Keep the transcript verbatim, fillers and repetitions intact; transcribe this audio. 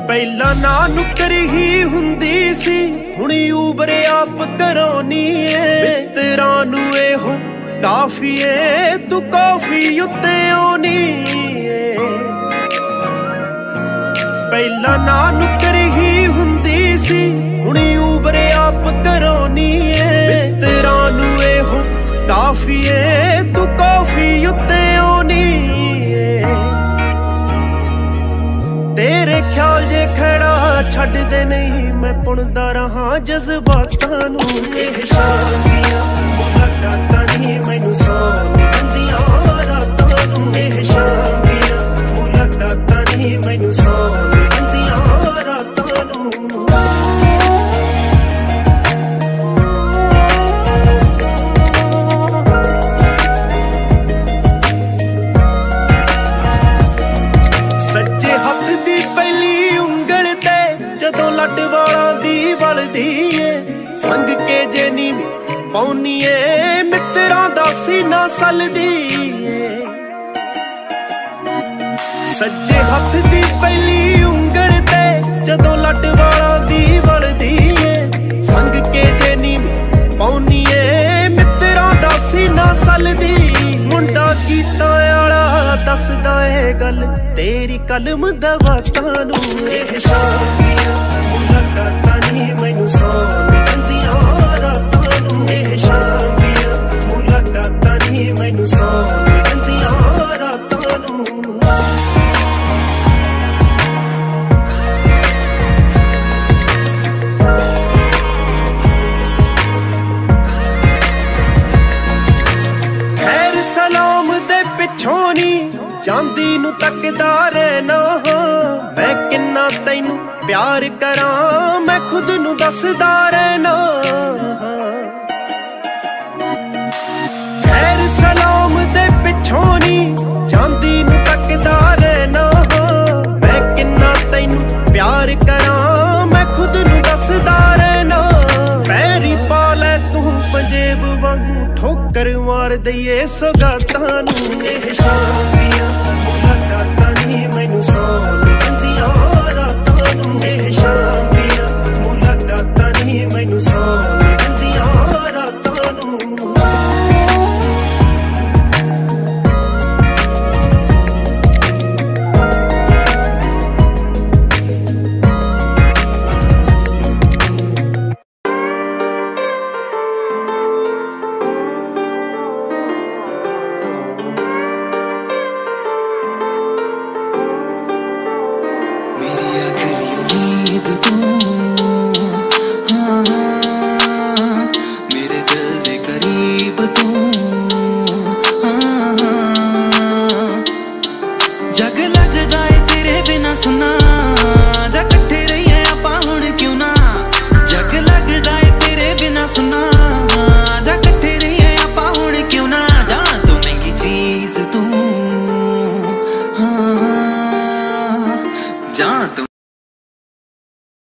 ਪਹਿਲਾਂ ਨਾ ਨੁਕਰ ਹੀ ਹੁੰਦੀ ਸੀ, ਹੁਣ ਊਬਰ ਆਪ ਕਰਾਉਣੀ ਏ। ਮਿੱਤਰਾਂ ਨੂੰ ਇਹੋ ਕਾਫੀ ਏ, ਤੂੰ ਕਾਫੀ ਉੱਤੇ ਆਉਣੀ ਏ। ਪਹਿਲਾਂ ਨਾ ਨੁਕਰ ਹੀ ਹੁੰਦੀ ਸੀ, ਹੁਣ ਊਬਰ ਆਪ ਕਰਾਉਣੀ ਏ। ਮਿੱਤਰਾਂ ਨੂੰ ਇਹੋ ਕਾਫੀ ਏ, ਤੂੰ ਕਾਫੀ ਉੱਤੇ ਆਉਣੀ ਏ। तेरे ख्याल जे खड़ा छड्डदे नहीं, मैं पुणदा रहा जज्बातां नूं। इह शाम दियां मुलाकातां नी मैनूं सौं दिंदियां रातां नूं। इह शाम दियां मुलाकातां नी मैनूं सौं दिंदियां रातां नूं। सच्चे हथ दी पहली उंगल ते जदों लट वाला दी वलदी ए, संग के जे नी पौनी ए, मित्रां दा सीना सलदी ए। सच्चे हथ दी पहली उंगल ते जदों लट वाला दी वलदी ए, संग के जे नी पौनी ए, मित्रां दा सीना सलदी। मुंडा कीता आला दसदा ए गल तेरी कलम दवातां नूं। इह शाम दियां मुलाकातां नी मैनूं सौं दिंदियां रातां नूं। इह शाम दियां मुलाकातां नी मैनूं सौं दिंदियां रातां नूं। खैर सलाम दे पिछों नी चांदी नूं तकदा रहना हां, मैं किन्ना तैनूं प्यार करां, मैं खुद नूं दसदा रहना हां। खैर सलाम दे पिछों नी चांदी नूं तकदा रहना हां, मैं किन्ना तैनूं प्यार करां, मैं खुद नूं दसदा रहना। पैरी पा लै तूं पंजेब वांगू ठोकर मार दईए सौगातां नूं। इह शाम दियां मुलाकातां नी मैनूं सौं दिंदियां रातां नूं। इह शाम दियां मुलाकातां नी मैनूं सौं दिंदियां रातां नूं। मेरी आखिरी उम्मीद तू